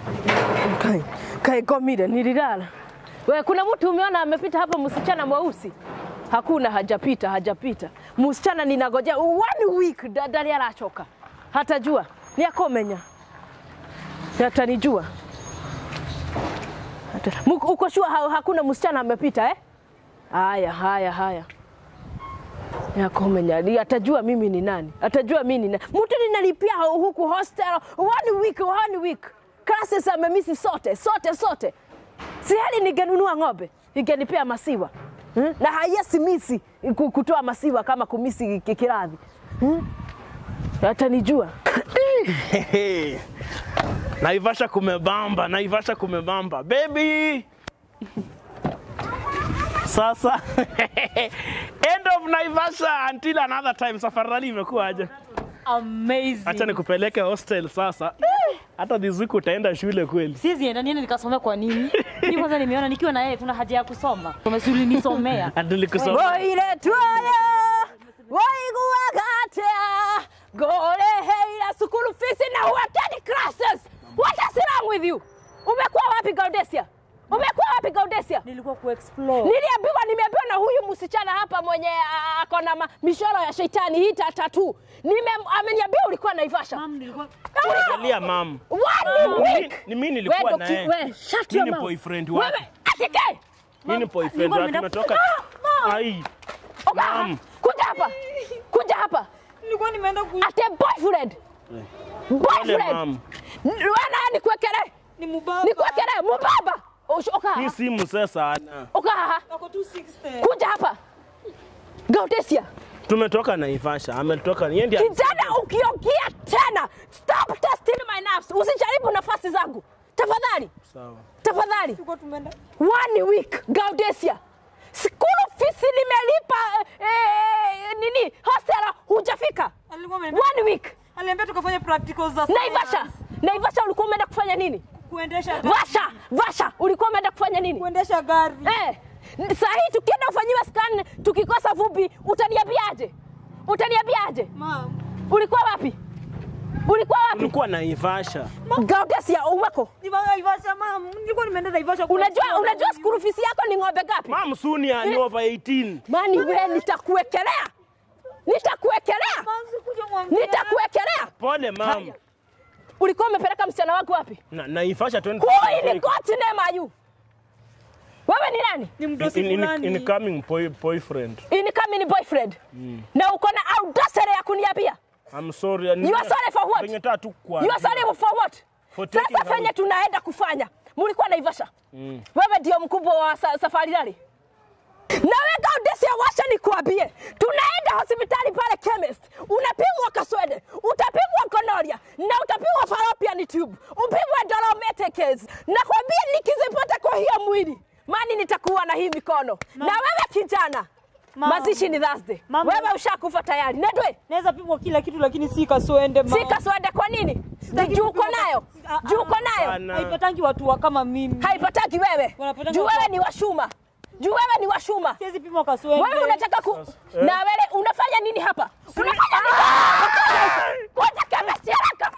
Kai komide nililala. Wewe kuna mtu umeona amepita hapa msichana mweusi? Hakuna, hajapita. Msichana ninagojea 1 week dadali anachoka. Hatajua. Ni akomenya. Hatanijua. Uko sure hakuna msichana amepita Haya. Ya komenya, atajua mimi ni nani. Mtu ninalipia huku hostel 1 week. Classes amemisi sote. Si hali ningenunua ng'ombe, ningenipea masiwa. Na hayesi misi kutoa masiwa kama kumisi kiradhi. Atanijua. Naivasha kumebamba. Baby! Sasa end of Naivasha until another time. Safari imekuwa aje? Amazing. Acha nikupeleke hostel sasa. Hata this week utaenda shule kweli? Siwezi enda niende nikasome kwa nini? Mimi kwanza nimeona nikiwa na yeye kuna haja ya kusoma. Tumesuli nisomea. Nilikusoma. Oile tuaya. Waiguagatea. Gole heila school fees na attend classes. What is wrong with you? Umekuwa wapi Gaudesia? Nilikuwa kuexplore. Nimeambiwa na huyu msichana hapa mwenye akona mishoro ya shetani hii tattoo. Ameniambia ulikuwa Naivasha. Mama nilikuwa. Angalia mama. 1 week. Ni mimi nilikuwa na yeye. Wewe shut your mouth. Ni boyfriend wako. Wewe atike. Ni boyfriend wako tumetoka. Ai. Mama. Kuja hapa. Nilikuwa nimeenda ate boyfriend. Boyfriend. Wewe nikuwekele. Ni mubaba. Nikuwekele mubaba. Oka. Hii simu sasa ana. Oka. Ako 260. Kuja hapa. Gaudesia. Tumetoka Naivasha, ametoka niende. Kijana ukiongea tena, stop testing my nerves. Usijaribu nafasi zangu. Tafadhali. Sawa. Tafadhali. Tulikuwa tumeenda 1 week Gaudesia. School fees nimelipa nini? Hostel hujafika. 1 week. Aliambia tukafanya practicals za Naivasha ulikuwa umeenda kufanya nini? Kuendesha. Vasha, ulikuwa umeenda kufanya nini? Kuendesha gari. Saa hii tukienda ufanyiwe scan tukikosa vumbi, utaniambiaje? Mama. Ulikuwa wapi? Ulikuwa Naivasha. Gaudesia umeko. Ni Naivasha mama. Nilikuwa nimeenda Naivasha. Unajua school fees yako ni ng'ombe gapi? Mama Suni ni over 18. Mani wewe nitakuwekelea. Pole mama. Ulikuwa umepeleka msichana wako wapi? Naivasha 20. Who in God's name are you? Wewe ni nani? Ni mdosi fulani. Incoming boyfriend. Incoming boyfriend. Na uko na audacity ya kuniambia? I'm sorry. You are sorry for what? You are sorry for what? Sasa fanya tunaenda kufanya. Mulikuwa Naivasha. Wewe ndio mkubwa wa safari rally. Na wewe Gaudesia washa nikuambie. Tunaenda hospitali pale chemist. Unapimwa kaswede, utapimwa gonorrhea, na utapimwa fallopian tube. Upimwe dolometrics. Nakwambia nikizipata kwa hiyo mwili, mani nitakuwa na hii mikono. Na wewe kijana, mazishi ni Thursday. Wewe ushakufa tayari. Nedwe, naweza pimwa kila kitu lakini si kaswende mama. Si kaswende kwa nini? Juu uko nayo. Haipatangi watu kama mimi. Haipataki wewe. Juu wewe ni washuma. Siwezi pimwa kaswende. Wewe unataka na wewe unafanya nini hapa? Unafanya nini?